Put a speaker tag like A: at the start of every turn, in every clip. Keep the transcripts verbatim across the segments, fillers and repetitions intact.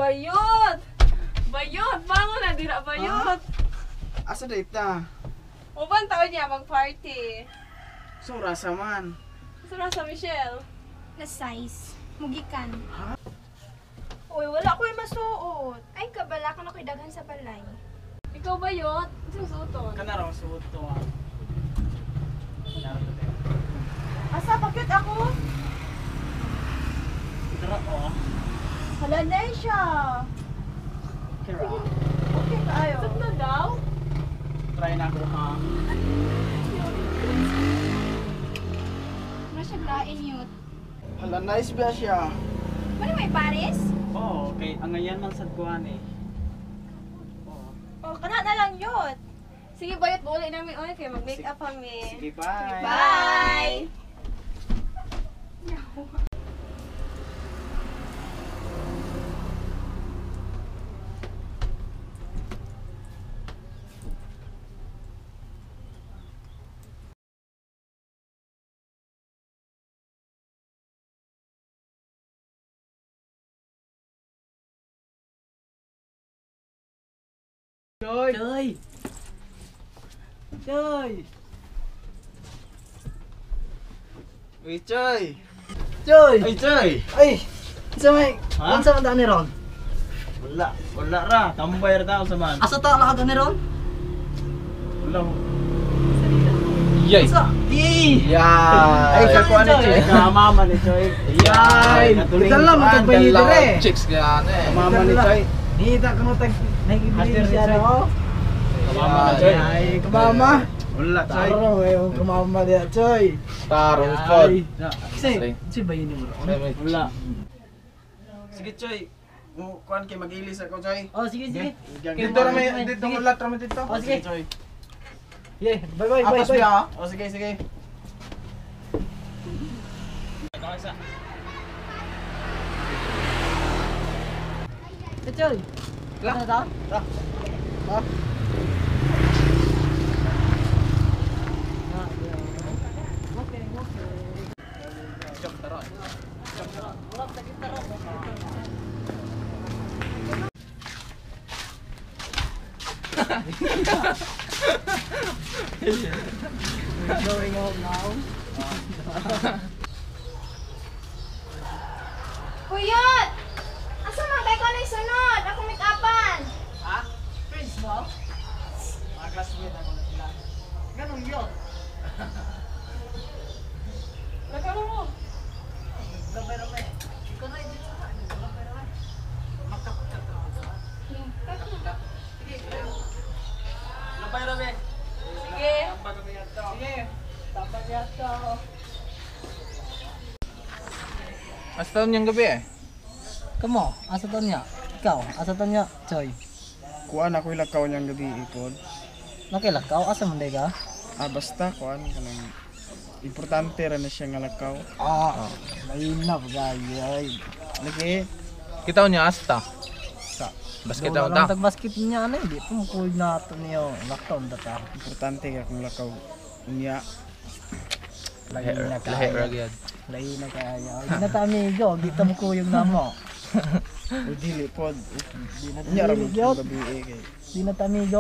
A: Bayot! Bayot! Bangon na, dira bayot!
B: Ah? Asa data?
A: Uban taon niya mag-party.
B: So, rasa man.
A: Sura sa Michelle.
C: Na size. Mugikan.
B: Ha?
C: Uy, wala ko yung masuot. Ay, kabala ko na ko'y daghan sa balay.
A: Ikaw bayot? Susuton.
B: Kana raw suot to ah.
C: Asa, bakit ako?
B: Dara oh.
C: Hala na siya.
B: Kira.
C: Okay tayo.
A: Saan na daw?
B: Try na ko ha.
C: Ano siya blain yun?
B: Hala, nice ba siya?
C: Ano may Paris?
B: Oo, oh, okay. Ang ngayon man sa kuwan eh. Oo.
C: Oh, kana na lang yun.
A: Sige bayot, buli namin oy kay mag-makeup kami.
B: Sige, bye.
C: Bye!
B: Choy! Choy! Choy! Uy, Choy!
D: Choy!
B: Ay, Choy!
D: Ay! Isa may...
B: Ha?
D: Unsa man daan ni ron?
B: Wala, wala ra. Tambay ra tao sa man.
D: Asa ta lakad ni ron?
B: Wala.
E: Yay!
D: Asa? Di!
B: Ay,
D: Ay,
B: kakuha ni
D: Choy.
B: Choy. Kamama ni Choy.
D: Yay! Ikaw lang magkabayi dire.
E: Chicks yan eh.
B: Kamama ni Choy.
D: Hita ka mo tag... Nakikibili
B: Hater
D: siya
B: ni Choy.
D: na oh.
B: Kamama ni Choy.
D: Ay, kumama.
B: Wala, Choy.
D: Taro, yung kumama niya, Choy.
E: Tarong spot.
D: Kasi, kasi bayin mo ron.
B: Wala. Sige, Choy. Mo kuan kay mag-ilis ako, Choy.
D: Oh, sige, sige.
B: Dito ra may dito ulat ra may dito.
D: Oh, sige.
B: Choy.
D: Yeah, bye bye, bye
B: Apos
D: bye.
B: ba? O sige, sige.
D: Eh, Choy.
B: La.
D: Ano ta?
B: Ta. Ta.
D: Okay, okay. We're going home now.
C: Kuyot! Asa man kay ko na sunod? Ako make-upan.
D: Ha? Prince mo?
B: Mga classmate ako na sila.
D: Ganun yun.
A: Nagkaroon mo.
D: Labay-labay. Ikaw na yung sa akin. Labay-labay. Magkapagkat na ako.
B: Labay ra be.
A: Sige.
D: Sige. Tambal yato.
E: Asa taon yung gabi eh?
D: Kamo, asa to niya? Ikaw, asa to niya? Choy.
B: Kuan ako ilakaw niyang gabi ipod.
D: Nakilakaw, asa man day ka?
B: Ah, basta kuan kanang importante ra na siya nga lakaw.
D: Ah, mainap gayay.
B: Lagi
E: Kita niya asta.
B: sa
E: Basket
D: Wala
E: ako
D: lang
E: ta.
D: tag-basket niya ano, hindi po mukul na ito niyo. Lockdown data.
B: importante ka kung lakaw unya.
D: Lahi na
E: Lahi ra
D: kaya.
E: gyud.
D: Lahi na kaya. Hindi na ta amigo, di ta mukuyog na mo.
B: O dili pod.
D: Di na ta
B: Unya ra mo
D: amigo.
B: gabi eh kay.
D: Di na ta amigo.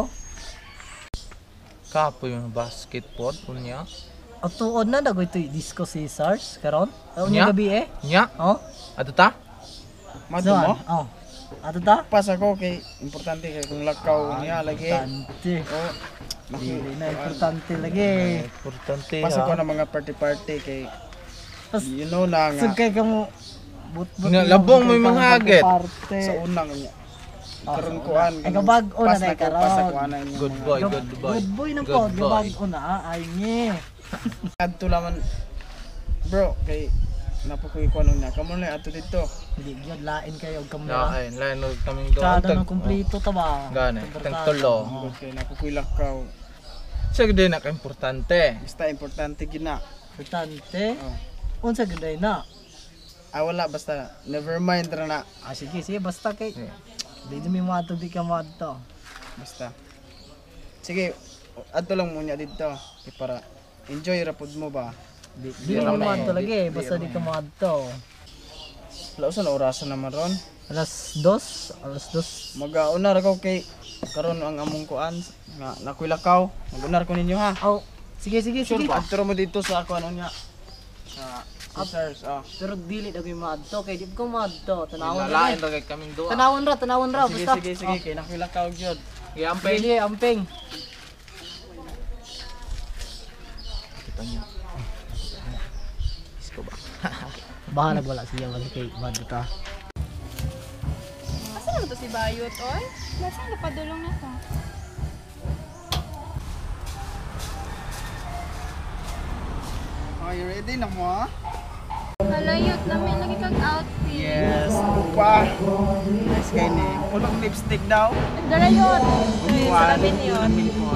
E: Kapo yung basketball unya.
D: Ang tuod na dagoy ito disco Caesars karon. Ang
E: Nya?
D: gabi eh.
E: Nya,
D: Oh.
E: ato ta?
B: Madto mo?
D: Oh. Ato ta?
B: Pas ako kay importante kay kung lakaw unya lagi.
D: Importante.
B: O
D: Dili na importante lagi.
E: Importante
B: pas ako
E: ha.
B: na mga party-party kay
D: Pas
B: you know na nga
D: sugkay ka mo but-but
E: Nga,
D: mo,
E: labong
D: sugkay
E: may
D: ka
E: mga
D: mo
E: hagit.
D: pagpaparte.
B: sa unang unya.
D: Ah,
B: Karon
D: sa
B: kuan.
D: una. Ay, kabag-o na
B: pas
D: na
B: ko,
D: karon.
B: pas ako na inyong
E: Good
B: mga-
E: boy,
D: Gab-
E: good boy.
D: Good boy ng
E: Good
D: pod,
E: boy.
D: gabag-o na ay nye.
B: Adto laman bro kay napukoy ko ano na kamo na ato dito.
D: Hindi gyud lain kayo og kamera.
E: Lain, lain og kaming doon.
D: Kada ng kumpleto ta ba?
E: Gani,
D: Tag-
E: tag
D: barkada.
E: tulo.
D: Oo.
B: Okay, napukoy lakaw.
E: Siya din na importante.
B: Basta importante gina.
D: Importante.
B: Oh.
D: Unsa gyud na?
B: Ah wala basta never mind ra na.
D: Ah sige sige basta kay
E: Yeah.
D: di mi mo ato di ka mo ato.
B: Basta. Sige, adto lang mo niya dito kay para enjoy ra pud mo ba.
D: Di di mo mo ato lagi basta di ka mo ato.
B: Lausan orasan naman ron.
D: Alas dos, alas dos.
B: Mag-unar ko kay karon ang among kuan nga nakuylakaw. Mag-unar ko ninyo ha.
D: Oh, sige sige
B: Sure
D: sige.
B: pa adto mo dito sa ako ano niya. Sa sisters oh.
D: Pero dili daw yung maadto kay di ko maadto. Tanawon
E: Nalain
D: ra.
E: ra kay kaming duha.
D: Tanawon ra, tanawon ra
B: Sige
D: basta.
B: sige sige kay nakuylakaw gyud.
E: Sige, amping.
D: Sige, amping.
E: Kita niyo. Isko ba?
D: Bahala wala siya wala kay madto.
C: Asa naman to si Bayot, oy? Nasa napadulong na to.
B: Oh, you ready na mo ha?
C: Halayot namin lagi kag outfit.
B: Yes, upa. Nice kay ni. Pulong lipstick daw.
C: Darayot.
B: Upuan. Yun.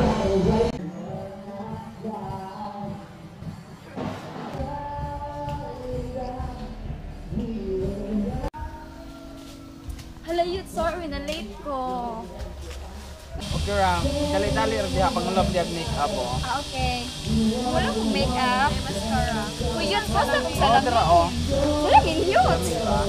C: Halayot, sorry na late ko.
B: Okay ra. Dali-dali ra diha pangulap diha makeup oh.
C: Ah, okay. Wala kong makeup. Mascara. Uy, yun, basta kong
B: Oh,
C: salamin.
B: dira oh.
C: Wala, yun.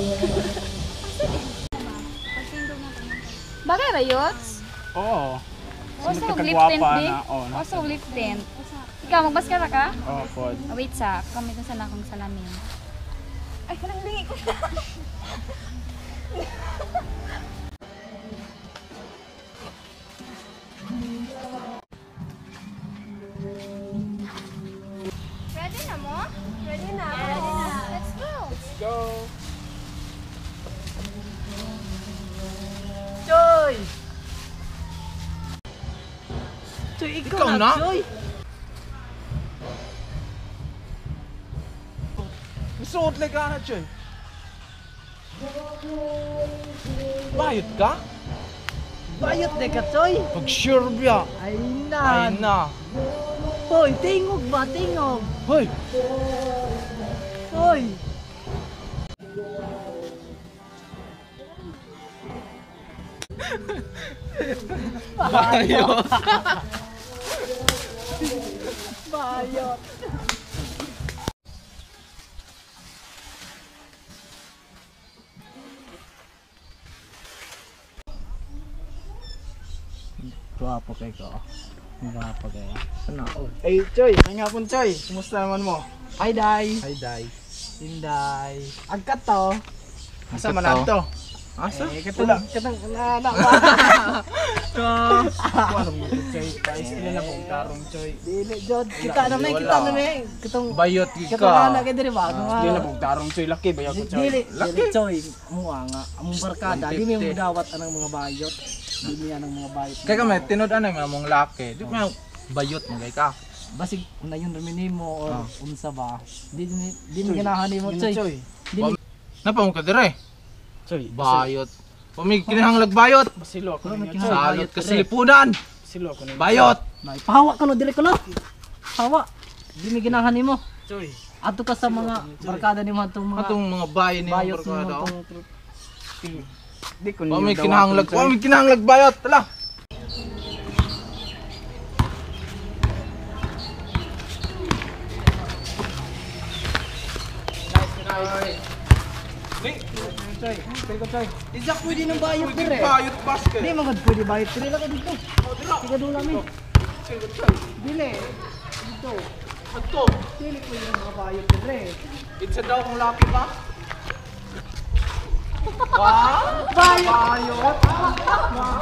C: Bagay ba yun?
B: Oo.
C: Basta
B: Sino
C: kong lip
B: kagwapa
C: tint di?
B: na, oh, na-
C: Basta kong lip tint. Ikaw, magbaskara ka?
B: Oh, pod.
C: Oh, wait sa, kami dun sa nakong salamin. Ay, parang lingi ko na. Ready na mo? Ready na. Ready na. Let's go.
B: Go.
D: Choy! Choy, ikaw,
E: Ikaw
D: na,
E: na?
D: Choy!
E: Suot lang ka na, Choy. Bayot ka?
D: Bayot de ka, Choy!
E: Pag sure biya.
D: Ay
E: Ay
D: na!
E: na.
D: Hoy, tingog ba? Tingog!
E: Hoy.
D: Hoy!
E: Bayot.
D: Bayot! Guwapo kay ko. Guwapo kayo.
E: Ano?
B: Ay, Choy. Ay nga pun, Choy. Kumusta naman mo?
D: Hi, Day!
E: Hi, Day.
D: Inday! Agkat to!
B: Asa
E: Ito
B: man
E: to.
B: ato?
E: Asa?
B: Eh, katulad.
D: Katang na ba?
B: Ano mo to, Choy? Pais nila na pong tarong, Choy.
D: Dili, Jod. Kita na may,
E: wala.
D: kita na may. Katong,
E: Bayot gi
D: katong
E: ka.
D: anak kayo diri ba?
B: Hindi na pong tarong, Choy. Laki ba ako, Choy?
D: Dili, dili, Choy. Mua nga. Among barkada, di mo yung dawat anang mga bayot. Di mo yan ang mga bayot.
E: Kaya kami, tinod-an nga mong laki. Di mo bayot mo kay ka.
D: Basig, una yun rin mo or
E: Ah.
D: unsa ba? Di, di, di mo ganahan mo,
B: Yun na,
D: Choy.
B: Choy.
D: Dili.
E: Napa mo ka dire?
B: Choy.
E: Bayot. Pumig kinahanglag bayot.
B: Basilo ako
D: Wala,
B: ninyo,
D: may
B: Choy.
E: Salot ka sa lipunan.
B: Basilo ako ninyo.
E: Bayot.
D: Nay, pahawa ka no, dili ko no. Pahawa. Di mo ganahan mo.
B: Choy.
D: Ato ka sa mga barkada ni mo itong mga
E: Atong mga bayo ni
D: bayot
E: mga
D: mo
E: barkada. oh.
D: itong
B: Di ko ninyo
E: Pumig
B: dawaton,
E: kinahanglag.
B: Choy.
E: Pumig kinahanglag bayot. Tala.
B: Choy. Choy ko, Choy.
D: Isa pwede ng bayot dire.
E: Bayot basket.
D: Di magad pwede bayot dire lang ka dito. Tiga dula mi. Dili. Dito.
E: Ato.
D: Dili pwede ng mga bayot dire.
E: Itsa daw kung laki pa. Wow.
D: Bayot.
E: Bayot.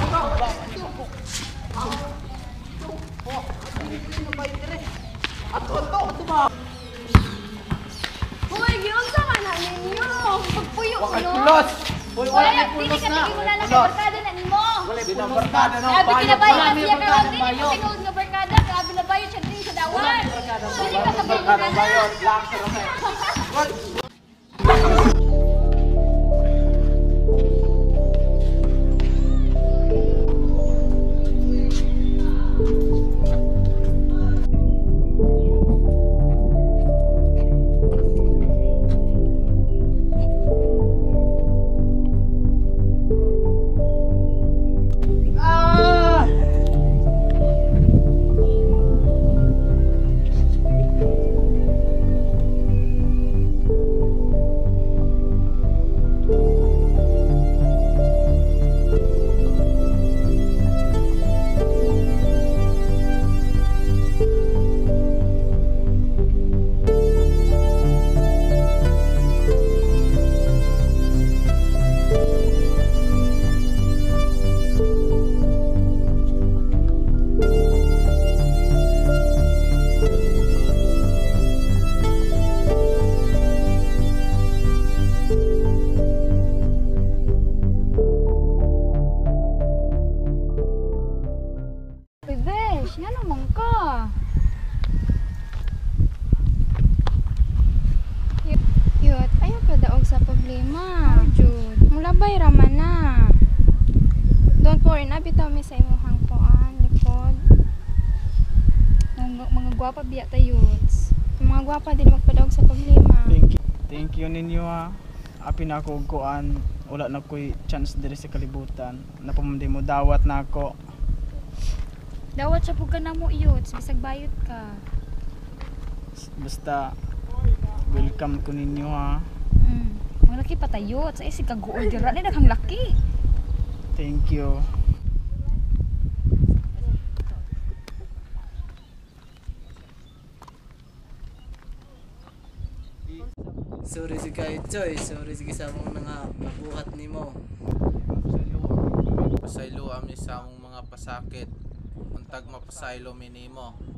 C: Hoy, yun sa ka na ninyo. Pagpuyo ko,
E: Wakay
C: no?
E: pulos.
D: Hoy,
C: Wala,
D: wala
C: dili
D: pulos
C: ka
D: na.
C: tigil mo na lang sa barkada na nimo.
E: Di na barkada no.
C: Sabi
E: Bayot.
C: kinabayan
D: Marami
C: siya
D: barkada
C: karon, dili
D: bayot.
C: mo tingog nga barkada, sabi na bayot siya din sa dawan. Dili ka kabayan
E: Barkada
C: na.
E: bayot. Laki ra.
C: more na bitaw mi sa imong kuan likod. Mga, mga gwapa biya ta youths. Yung mga gwapa din magpadawag sa problema.
B: Thank you. Thank you ninyo ha. Api na ako og kuan. Wala na ko'y chance diri sa kalibutan. Napamandi mo dawat na ako.
C: Dawat siya pug kana mo youths, bisag bayot ka.
B: Basta welcome ko ninyo ha.
C: Mm. Mga laki pa tayo, sa isig kag-uol dira ni daghang laki.
B: Thank you.
D: Sorry si Kayo Choy, sorry sige sa mong nga nabuhat nimo.
E: Pasaylo ami sa among mga pasakit. Untag mapasaylo mi nimo.